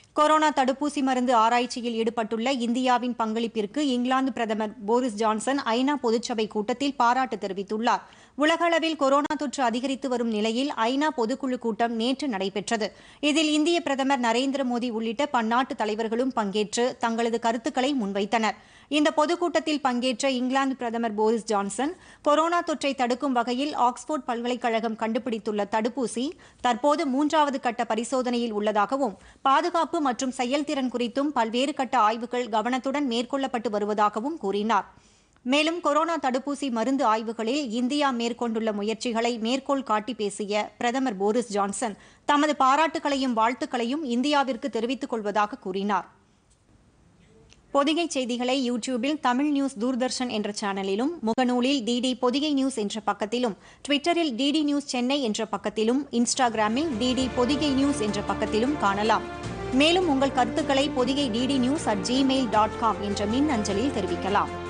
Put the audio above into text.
Corona தடுப்பூசி மருந்து ஆராய்ச்சியில் ஈடுபட்டுள்ள இந்தியாவின் பங்களிப்பிற்கு இங்கிலாந்து பிரதமர் போரிஸ் ஜான்சன் ஐநா பொதுச்சபை கூட்டத்தில் பாராட்டு தெரிவித்துள்ளார். உலக அளவில் கொரோனா தொற்று அதிகரித்து வரும் நிலையில் ஐநா பொதுக்குழு கூட்டம் நேற்று நடைபெற்றது. இதில் இந்திய பிரதமர் நரேந்திர மோடி உள்ளிட்ட பன்னாட்டு தலைவர்களும் பங்கேற்று தங்களது கருத்துக்களை முன்வைத்தனர். இந்த பொதுக்கூட்டத்தில் பங்கேற்ற இங்கிலாந்து பிரதமர் போரிஸ் ஜான்சன், கொரோனா தொற்றை தடுக்கும் வகையில் ஆக்ஸ்போர்ட் பல்கலைக்கழகம் கண்டுபிடித்துள்ள தடுப்பூசி தற்போது 3வது கட்ட பரிசோதனையில் உள்ளதாகவும், பாதுகாப்பு மற்றும் செயல்திறன் குறித்தும் பல்வேறு கட்ட ஆய்வுகள் கவனத்துடன் மேற்கொள்ளப்பட்டு வருவதாகவும் கூறினார். மேலும் கொரோனா தடுப்பூசி மருந்து ஆய்வுகளில் இந்தியா மேற்கொண்டுள்ள முயற்சிகளை மேற்கோள் காட்டி பேசிய பிரதமர் போரிஸ் ஜான்சன் தமது பாராட்டுகளையும் வாழ்த்துக்களையும் இந்தியாவிற்கு தெரிவித்துக் கொள்வதாக கூறினார். பொதிகை செய்திகளை யூடியூபில் தமிழ் நியூஸ் தூர்தர்ஷன் என்ற சேனலிலும், முகநூலில் டிடி பொதிகை நியூஸ் என்ற பக்கத்திலும், ட்விட்டரில் டிடி நியூஸ் சென்னை என்ற பக்கத்திலும், இன்ஸ்டாகிராமில் டிடி பொதிகை நியூஸ் என்ற பக்கத்திலும் காணலாம். மேலும் உங்கள் கருத்துக்களை பொதிகை DD news@gmail.com என்ற மின் அஞ்சலில் தெரிவிக்கலாம்.